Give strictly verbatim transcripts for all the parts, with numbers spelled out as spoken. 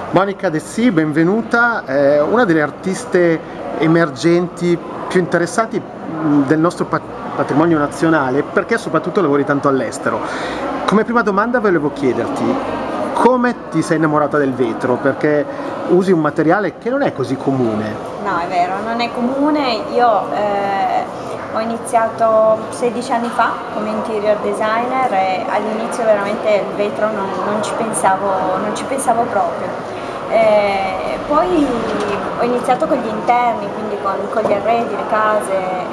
Monica Dessì, benvenuta, è una delle artiste emergenti più interessanti del nostro patrimonio nazionale, perché soprattutto lavori tanto all'estero. Come prima domanda volevo chiederti come ti sei innamorata del vetro, perché usi un materiale che non è così comune. No, è vero, non è comune. Io eh, ho iniziato sedici anni fa come interior designer e all'inizio veramente il vetro non, non, ci pensavo, non ci pensavo proprio. Eh, poi ho iniziato con gli interni, quindi con, con gli arredi, le case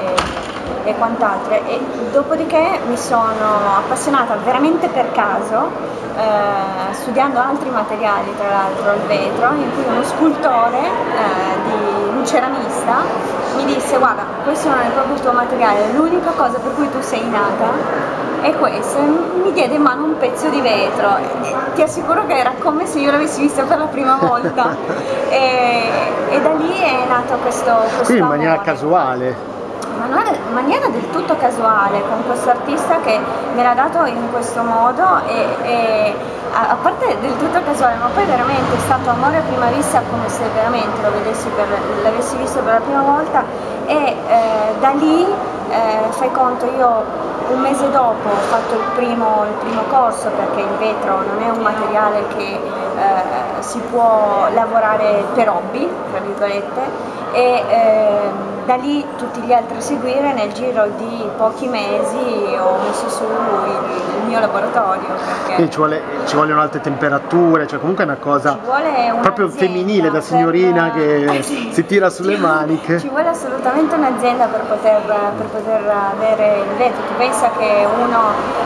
e, e quant'altro, e dopodiché mi sono appassionata veramente per caso, eh, studiando altri materiali tra l'altro al vetro, in cui uno scultore, eh, di, un ceramista, mi disse: guarda, questo non è proprio il tuo materiale, l'unica cosa per cui tu sei nata è questo. Mi diede in mano un pezzo di vetro e ti assicuro che era come se io l'avessi vista per la prima volta e, e da lì è nato questo, questo Quindi in maniera amore. Casuale. Ma non è, in maniera del tutto casuale, con questo artista che me l'ha dato in questo modo e, e a, a parte del tutto casuale, ma poi veramente è stato amore a prima vista, come se veramente lo vedessi per, l'avessi visto per la prima volta e eh, da lì eh, fai conto, io un mese dopo ho fatto il primo, il primo corso, perché il vetro non è un materiale che eh, si può lavorare per hobby, tra virgolette, e eh, da lì tutti gli altri a seguire. Nel giro di pochi mesi ho messo su il, il mio laboratorio. Perché ci, vuole, ci vogliono alte temperature, cioè comunque è una cosa proprio femminile, da signorina per, che eh, sì, si tira sulle ci, maniche. Ci vuole assolutamente un'azienda per poter, per poter avere il vetro. Tu pensa che uno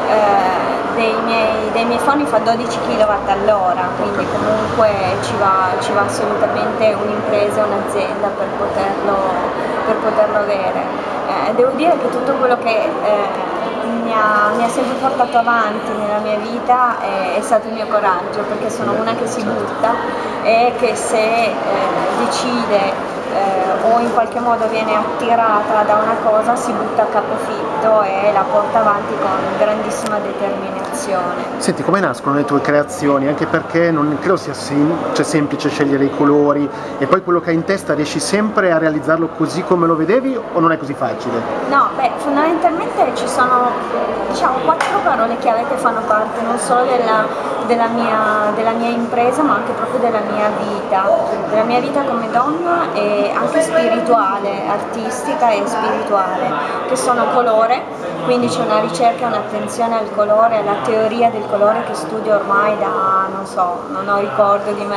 eh, dei, miei, dei miei foni fa dodici chilowatt all'ora, quindi comunque ci va, ci va assolutamente un'impresa, un'azienda per poterlo, per poterlo avere. Eh, devo dire che tutto quello che eh, mi, ha, mi ha sempre portato avanti nella mia vita è, è stato il mio coraggio, perché sono una che si butta e che se eh, decide eh, o in qualche modo viene attirata da una cosa si butta a capofitto e la porta avanti con grandissima determinazione. Senti, come nascono le tue creazioni? Anche perché non credo sia sem cioè, semplice scegliere i colori e poi quello che hai in testa riesci sempre a realizzarlo così come lo vedevi o non è così facile? No, beh, fondamentalmente ci sono, diciamo, quattro parole chiave che fanno parte non solo della, della, mia, della mia impresa, ma anche proprio della mia vita, della mia vita come donna e anche spirituale, artistica e spirituale, che sono colore, quindi c'è una ricerca e un'attenzione al colore, alla teoria del colore che studio ormai da, non so, non ho ricordo di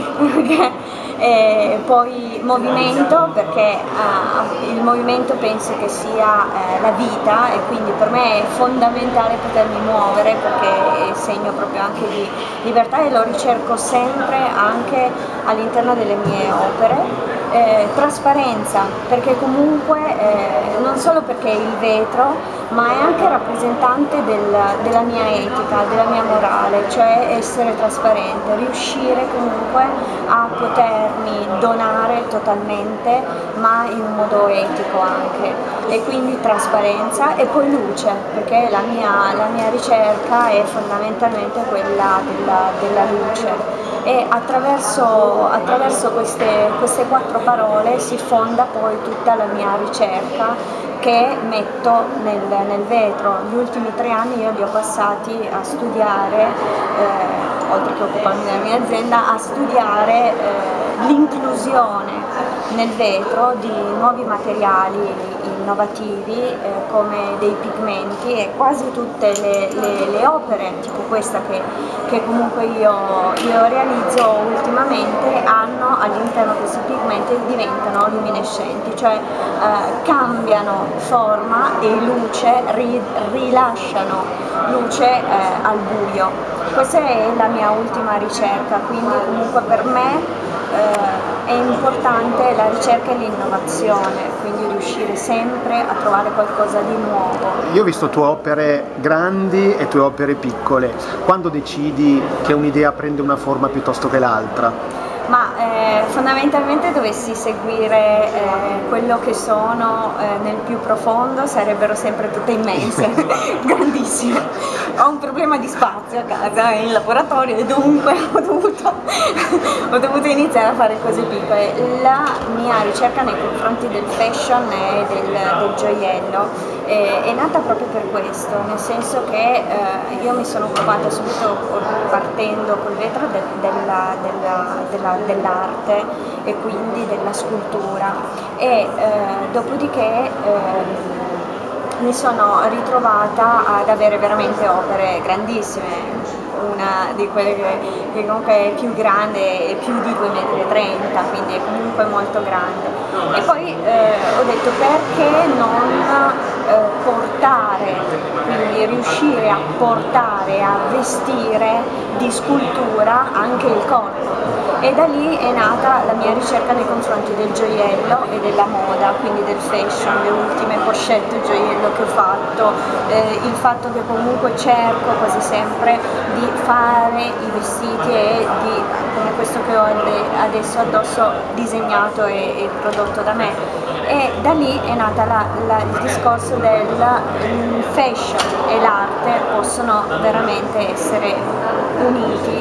me, e poi movimento, perché uh, il movimento penso che sia uh, la vita e quindi per me è fondamentale potermi muovere, perché è segno proprio anche di libertà e lo ricerco sempre anche all'interno delle mie opere. Eh, trasparenza, perché comunque eh, non solo perché è il vetro, ma è anche rappresentante del, della mia etica, della mia morale, cioè essere trasparente, riuscire comunque a potermi donare totalmente, ma in un modo etico anche, e quindi trasparenza e poi luce, perché la mia, la mia ricerca è fondamentalmente quella della, della luce. E attraverso, attraverso queste, queste quattro parole si fonda poi tutta la mia ricerca che metto nel, nel vetro. Gli ultimi tre anni io li ho passati a studiare, eh, oltre che occuparmi della mia azienda, a studiare eh, l'inclusione nel vetro di nuovi materiali innovativi eh, come dei pigmenti, e quasi tutte le, le, le opere tipo questa che, che comunque io, io realizzo ultimamente hanno all'interno questi pigmenti e diventano luminescenti, cioè eh, cambiano forma e luce, ri, rilasciano luce eh, al buio. Questa è la mia ultima ricerca, quindi comunque per me eh, è importante la ricerca e l'innovazione, quindi riuscire sempre a trovare qualcosa di nuovo. Io ho visto tue opere grandi e tue opere piccole. Quando decidi che un'idea prende una forma piuttosto che l'altra? Ma eh, fondamentalmente dovessi seguire eh, quello che sono eh, nel più profondo sarebbero sempre tutte immense, grandissime. Ho un problema di spazio a casa, in laboratorio, e dunque ho dovuto ho dovuto iniziare a fare cose piccole. La mia ricerca nei confronti del fashion e del, del gioiello è, è nata proprio per questo, nel senso che eh, io mi sono occupata subito partendo col vetro del, della, della, della, dell'arte e quindi della scultura e eh, dopodiché eh, mi sono ritrovata ad avere veramente opere grandissime. Una di quelle che, che comunque è più grande, è più di due virgola trenta metri, quindi è comunque molto grande. E poi eh, ho detto perché non eh, portare, quindi riuscire a portare, a vestire di scultura anche il corpo. E da lì è nata la mia ricerca nei confronti del gioiello e della moda, quindi del fashion, le ultime pochette gioiello che ho fatto, eh, il fatto che comunque cerco quasi sempre di fare i vestiti e di, come questo che ho adesso addosso, disegnato e, e prodotto da me. E da lì è nata la, la, il discorso del fashion e l'arte possono veramente essere uniti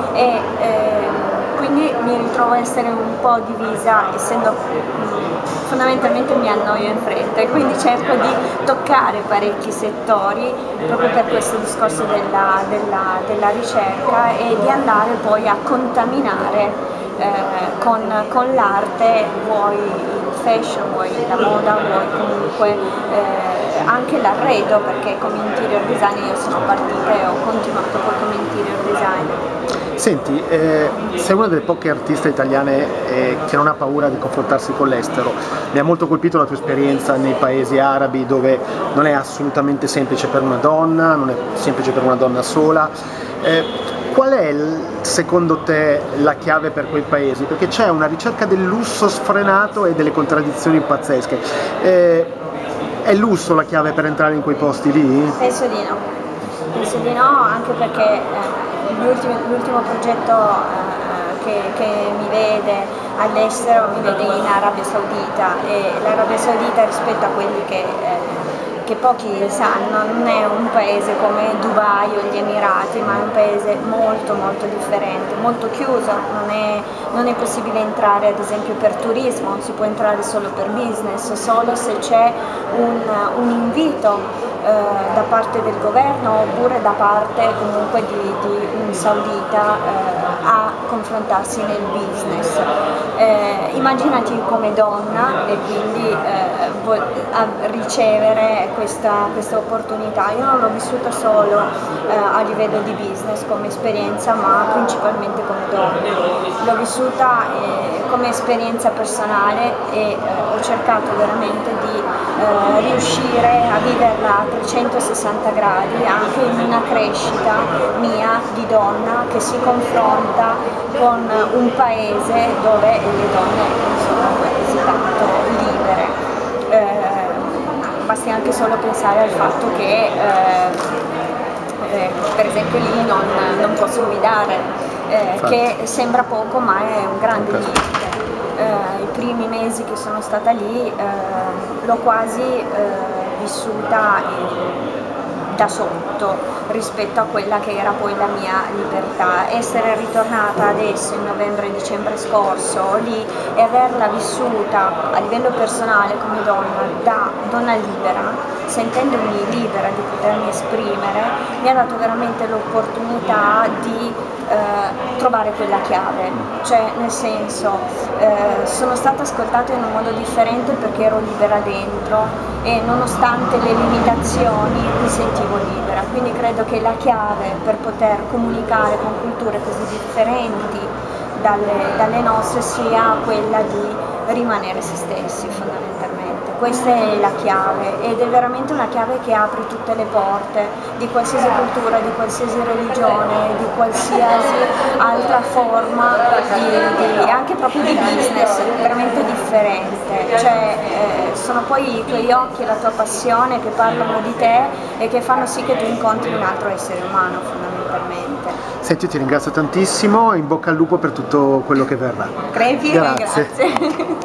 e eh, quindi mi ritrovo a essere un po' divisa, essendo fondamentalmente mi annoio in fretta e quindi cerco di toccare parecchi settori proprio per questo discorso della, della, della ricerca e di andare poi a contaminare eh, con, con l'arte, vuoi il fashion, vuoi la moda, vuoi comunque eh, anche l'arredo, perché come interior design io sono partita e ho continuato poi come interior design. Senti, eh, sei una delle poche artiste italiane eh, che non ha paura di confrontarsi con l'estero. Mi ha molto colpito la tua esperienza nei paesi arabi, dove non è assolutamente semplice per una donna, non è semplice per una donna sola. Eh, qual è secondo te la chiave per quei paesi? Perché c'è una ricerca del lusso sfrenato e delle contraddizioni pazzesche. Eh, è il lusso la chiave per entrare in quei posti lì? Penso di no, penso di no, anche perché eh, l'ultimo progetto eh, che, che mi vede all'estero mi vede in Arabia Saudita e l'Arabia Saudita, rispetto a quelli che, eh, che pochi sanno, non è un paese come Dubai o gli Emirati, ma è un paese molto molto differente, molto chiuso, non è, non è possibile entrare ad esempio per turismo, si può entrare solo per business, solo se c'è un, un invito Eh, da parte del governo oppure da parte comunque di, di un saudita eh, a confrontarsi nel business. Eh, immaginati come donna e quindi eh, a ricevere questa, questa opportunità. Io non l'ho vissuta solo eh, a livello di business come esperienza, ma principalmente come donna. L'ho vissuta eh, come esperienza personale e eh, ho cercato veramente di eh, riuscire a viverla a trecentosessanta gradi, anche in una crescita mia di donna che si confronta con un paese dove le donne non sono così tanto libere. Eh, basti anche solo pensare al fatto che eh, eh, per esempio lì non, non posso guidare, eh, che sembra poco ma è un grande limite. Uh, i primi mesi che sono stata lì uh, l'ho quasi uh, vissuta in, da sotto rispetto a quella che era poi la mia libertà. Essere ritornata adesso in novembre e dicembre scorso lì e averla vissuta a livello personale come donna, da donna libera, sentendomi libera di potermi esprimere, mi ha dato veramente l'opportunità di Eh, trovare quella chiave, cioè nel senso eh, sono stata ascoltata in un modo differente perché ero libera dentro e nonostante le limitazioni mi sentivo libera, quindi credo che la chiave per poter comunicare con culture così differenti dalle, dalle nostre sia quella di rimanere se stessi fondamentalmente. Questa è la chiave ed è veramente una chiave che apre tutte le porte di qualsiasi cultura, di qualsiasi religione, di qualsiasi altra forma di, di, anche proprio di business, veramente differente. Cioè eh, sono poi i tuoi occhi e la tua passione che parlano di te e che fanno sì che tu incontri un altro essere umano fondamentalmente. Senti, io ti ringrazio tantissimo e in bocca al lupo per tutto quello che verrà. Crepi, grazie. grazie.